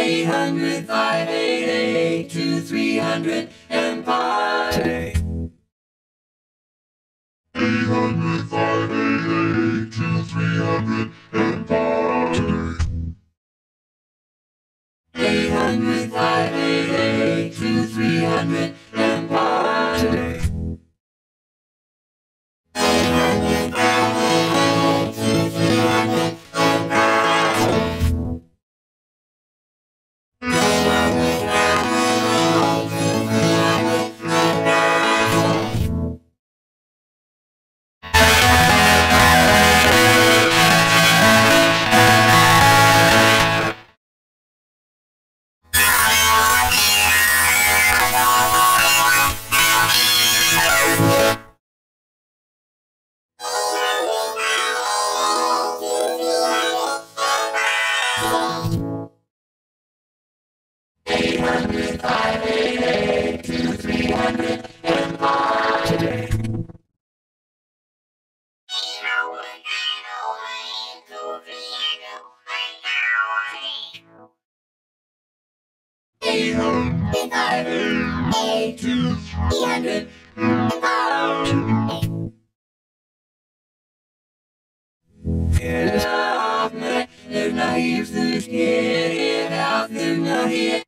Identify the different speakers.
Speaker 1: 800, 588, 2300 Empire.
Speaker 2: Today.
Speaker 1: 800, 588, 2300 Empire.
Speaker 2: Today.
Speaker 1: 800, 588, 2300 Empire.
Speaker 2: Today.
Speaker 1: 800, 588, 2300 800, 588, 2300 Empire.
Speaker 2: Today.
Speaker 1: 800, 588, 2300 Empire.
Speaker 2: Yes.
Speaker 1: They're not here, so let's get it out. They're not here.